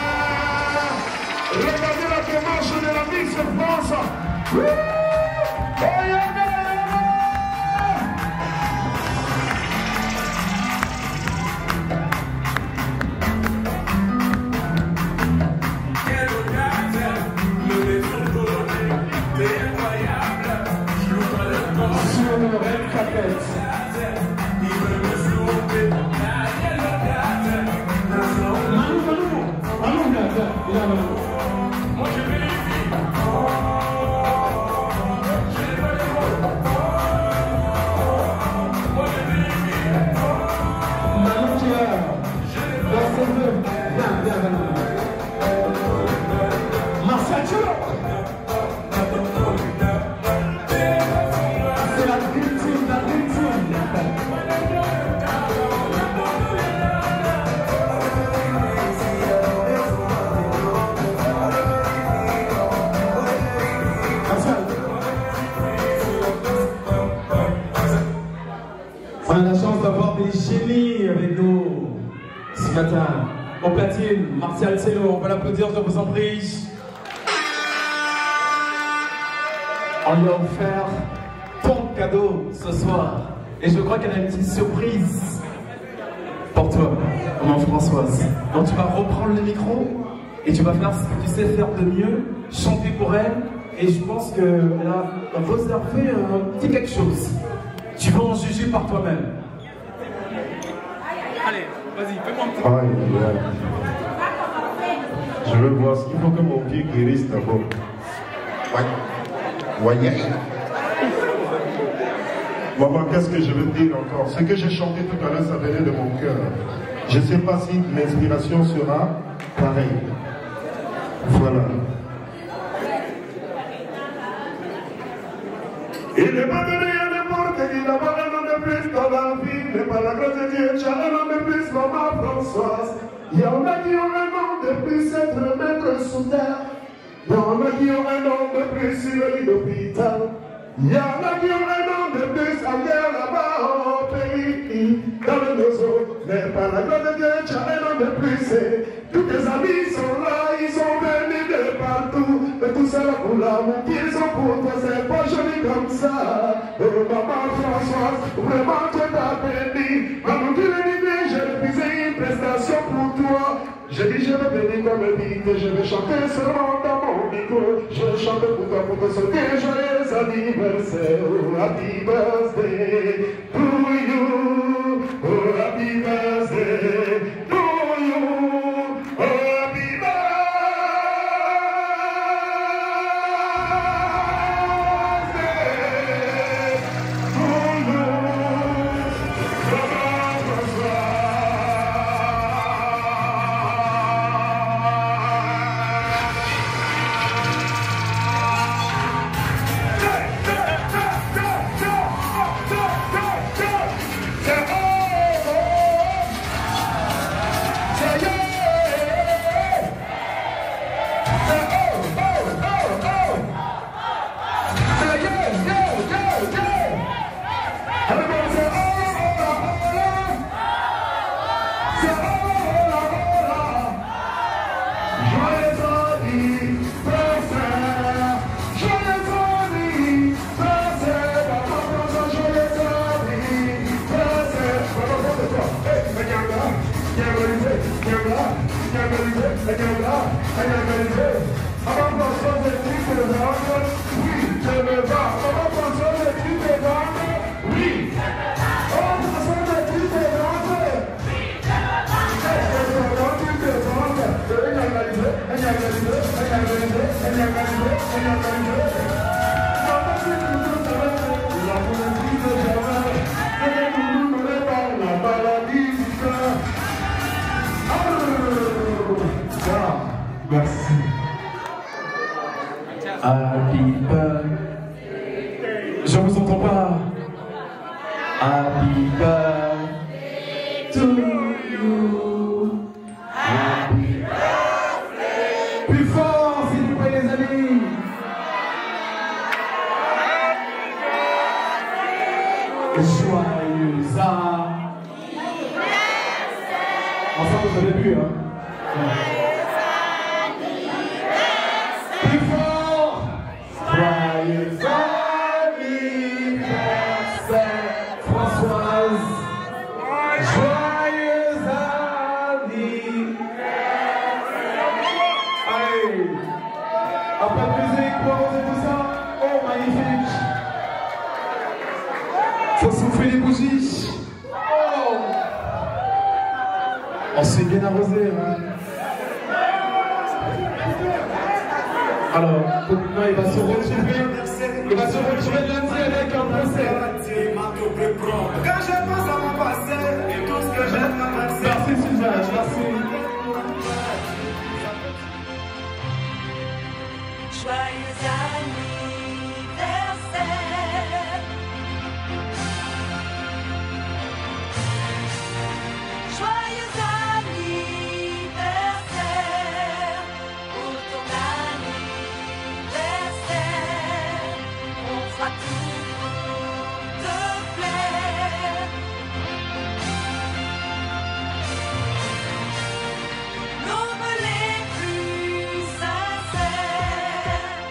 plaît. Regardez la démarche de la Miss France. On a la chance d'avoir des génies avec nous ce matin. Au platine, Martial Cello, on va l'applaudir, je vous en prie. On lui a offert ton cadeau ce soir. Et je crois qu'elle a une petite surprise pour toi, maman Françoise. Donc tu vas reprendre le micro et tu vas faire ce que tu sais faire de mieux, chanter pour elle. Et je pense qu'elle a réservé un petit quelque chose. Tu vas en juger par toi-même. Allez, vas-y, fais-moi un petit. Je veux voir ce qu'il faut que mon pied guérisse d'abord. Ouais. Maman, qu'est-ce que je veux dire encore? Ce que j'ai chanté tout à l'heure, ça venait de mon cœur. Je ne sais pas si l'inspiration sera pareille. Voilà. Il n'est pas donné à n'importe qui d'avoir un homme de plus dans la vie, mais par la grâce de Dieu, tu as un homme de plus, maman Françoise. Il y en a qui ont un nom de plus, être maître sous terre. Il y en a a qui ont un an de plus sur le lit d'hôpital. Il y en a qui ont un an de plus à guerre là-bas au pays. Dans le nozo, mais par la gloire de Dieu, tu as un an de plus. Tous tes amis sont là, ils sont venus de partout. Et tout ça pour l'amour qu'ils ont pour toi, c'est pas joli comme ça. Oh maman Françoise, vraiment tu t'as béni. Maman tu l'as dit, j'ai refusé une prestation pour toi. J'ai dit je vais venir comme dit que je vais chanter seulement dans mon micro. Je vais chanter pour toi te souhaiter joyeux anniversaire. Oh happy birthday to you. Oh happy birthday to you. Oh happy Merci. Happy birthday. Je vous entends pas. Happy birthday to you. Happy birthday. Plus fort, s'il vous plaît, les amis. Joyeux anniversaire. Ensemble au début, hein. Plus fort. Joyeux anniversaire, Françoise. Joyeux anniversaire. Allez. Un peu de musique pour arroser tout ça. Oh, magnifique. Faut souffler les bougies. Oh. On s'est bien arrosé, hein. Alors, maintenant il va se retrouver lundi avec un concert. Quand je pense à mon passé et tout ce que j'ai traversé. Merci Sylvain, merci. Joyeux anniversaire. Joyeux anniversaire pour ton anniversaire. On fera tout pour te plaire. Nos vœux les plus sincères.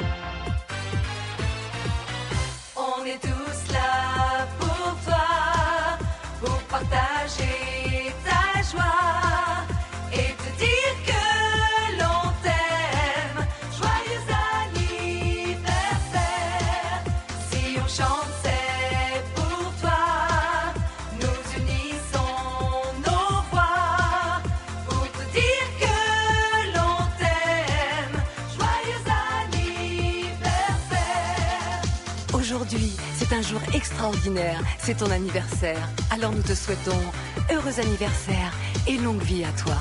On est tous là pour toi, pour partager ta joie et te dire que l'on t'aime. Joyeux anniversaire. Si on chante, c'est pour toi. Nous unissons nos voix pour te dire que l'on t'aime. Joyeux anniversaire. Aujourd'hui, c'est un jour extraordinaire, c'est ton anniversaire. Alors nous te souhaitons heureux anniversaire et longue vie à toi.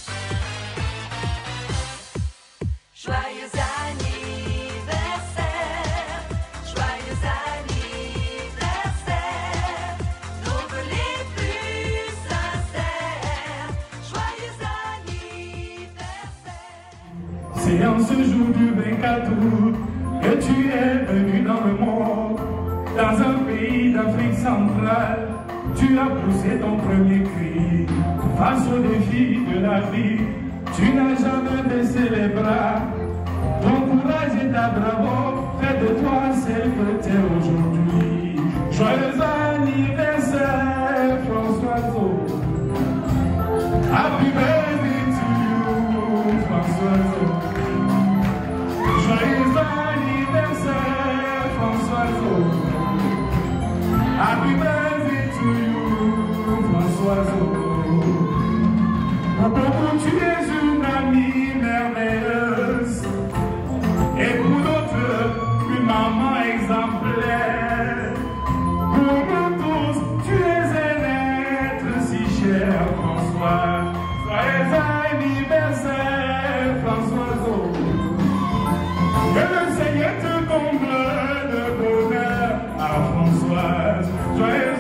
Joyeux anniversaire, joyeux anniversaire, nos vœux les plus sincères. Joyeux anniversaire. C'est en ce jour du 24 août que tu es venu dans le monde. Dans un pays d'Afrique centrale, tu as poussé ton premier cri. Face aux défis de la vie, tu n'as jamais baissé les bras. Ton courage et ta bravoure fait de toi celle que tu es aujourd'hui. Joyeux anniversaire, Françoiseau. Happy birthday to you, Françoiseau. Joyeux anniversaire, Françoiseau. Happy birthday to you, Françoiseau. Pour beaucoup, tu es une amie merveilleuse. Et pour d'autres, une maman exemplaire. Pour nous tous, tu es un être si cher, François. Joyeux anniversaire, Françoiseau. Que le Seigneur te comble de bonheur à Françoise. Joyeux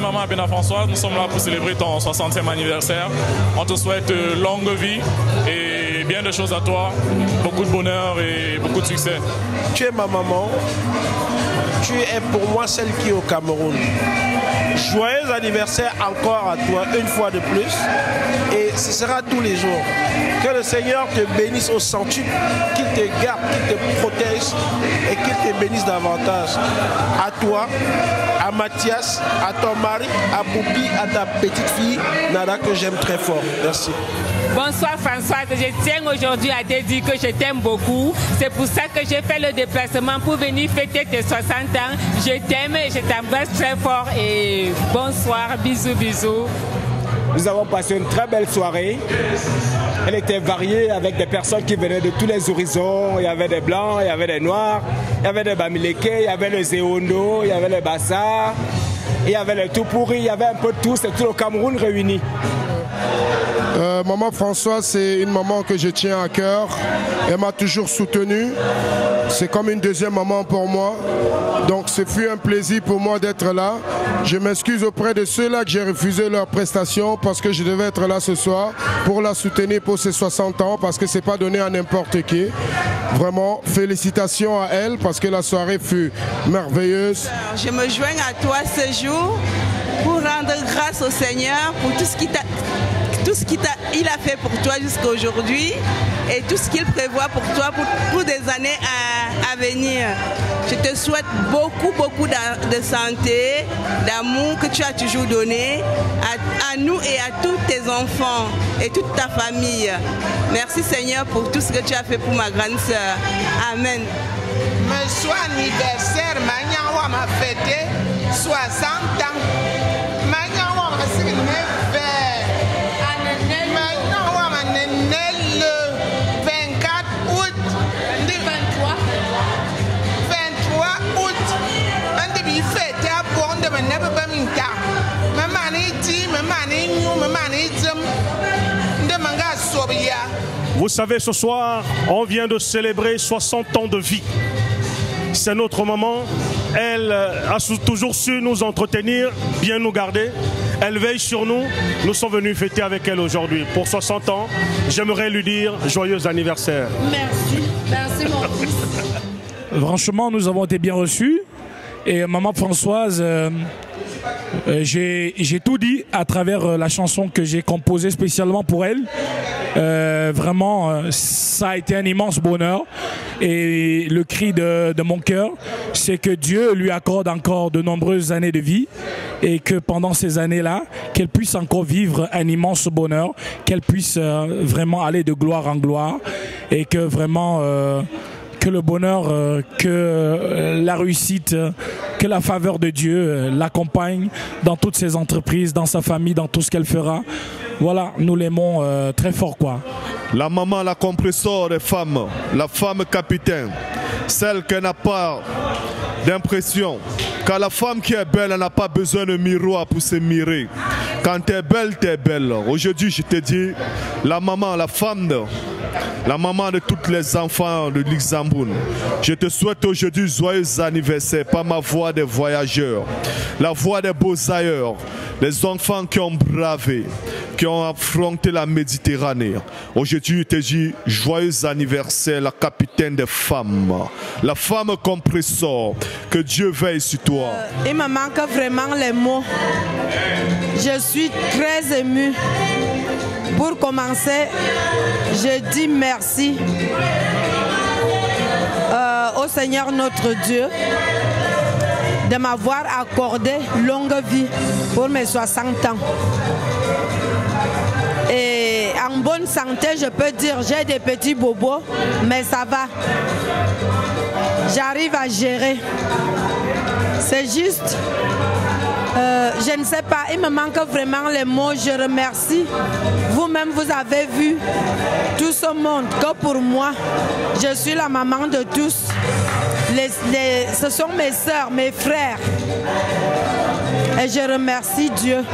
maman Abena Françoise, nous sommes là pour célébrer ton 60e anniversaire. On te souhaite longue vie et bien de choses à toi, beaucoup de bonheur et beaucoup de succès. Tu es ma maman, tu es pour moi celle qui est au Cameroun. Joyeux anniversaire encore à toi, une fois de plus, et ce sera tous les jours. Que le Seigneur te bénisse au centuple, qu'il te garde, qu'il te protège et qu'il te bénisse davantage. À toi, à Mathias, à ton mari, à Boubi, à ta petite fille, Nada, que j'aime très fort. Merci. Bonsoir Françoise, je tiens aujourd'hui à te dire que je t'aime beaucoup. C'est pour ça que j'ai fait le déplacement pour venir fêter tes 60 ans. Je t'aime et je t'embrasse très fort et bonsoir, bisous, bisous. Nous avons passé une très belle soirée. Elle était variée avec des personnes qui venaient de tous les horizons. Il y avait des blancs, il y avait des noirs, il y avait des Bamileke, il y avait les Zéondo, il y avait les Bassa, il y avait les Toupouri, il y avait un peu de tout, c'est tout le Cameroun réuni. Maman Françoise, c'est une maman que je tiens à cœur. Elle m'a toujours soutenu. C'est comme une deuxième maman pour moi. Donc ce fut un plaisir pour moi d'être là. Je m'excuse auprès de ceux-là que j'ai refusé leur prestation parce que je devais être là ce soir pour la soutenir pour ses 60 ans parce que c'est pas donné à n'importe qui. Vraiment, félicitations à elle parce que la soirée fut merveilleuse. Je me joins à toi ce jour pour rendre grâce au Seigneur pour tout ce qu'il a fait pour toi jusqu'à aujourd'hui et tout ce qu'il prévoit pour toi pour des années à venir. Je te souhaite beaucoup de santé, d'amour que tu as toujours donné à nous et à tous tes enfants et toute ta famille. Merci Seigneur pour tout ce que tu as fait pour ma grande sœur. Amen. Monsieur anniversaire, Magnawa m'a fêté 60 ans. Magnawa m'a signé le 24 août, le 23 août, on devait fêter à Pont de Manabamita. Vous savez, ce soir, on vient de célébrer 60 ans de vie. C'est notre maman. Elle a toujours su nous entretenir, bien nous garder. Elle veille sur nous. Nous sommes venus fêter avec elle aujourd'hui. Pour 60 ans, j'aimerais lui dire joyeux anniversaire. Merci. Merci mon fils. Franchement, nous avons été bien reçus. Et maman Françoise, j'ai tout dit à travers la chanson que j'ai composée spécialement pour elle. Vraiment, ça a été un immense bonheur. Et le cri de mon cœur, c'est que Dieu lui accorde encore de nombreuses années de vie et que pendant ces années-là, qu'elle puisse encore vivre un immense bonheur, qu'elle puisse vraiment aller de gloire en gloire et que vraiment... que le bonheur, que la réussite, que la faveur de Dieu l'accompagne dans toutes ses entreprises, dans sa famille, dans tout ce qu'elle fera. Voilà, nous l'aimons très fort, quoi. La maman, la compresseur des femmes, la femme capitaine, celle qui n'a pas d'impression. Car la femme qui est belle, elle n'a pas besoin de miroir pour se mirer. Quand tu es belle, tu es belle. Aujourd'hui, je te dis, la maman, la femme, la maman de tous les enfants de Luxembourg. Je te souhaite aujourd'hui joyeux anniversaire par ma voix des voyageurs, la voix des beaux ailleurs, les enfants qui ont bravé, qui ont affronté la Méditerranée. Aujourd'hui, je te dis joyeux anniversaire, la capitaine des femmes, la femme compresseur, que Dieu veille sur toi. Il me manque vraiment les mots. Je suis très émue. Pour commencer, je dis merci au Seigneur notre Dieu de m'avoir accordé longue vie pour mes 60 ans. Et en bonne santé, je peux dire, j'ai des petits bobos, mais ça va. J'arrive à gérer. C'est juste... je ne sais pas, il me manque vraiment les mots. Je remercie. Vous-même, vous avez vu tout ce monde que pour moi, je suis la maman de tous. Ce sont mes sœurs, mes frères. Et je remercie Dieu.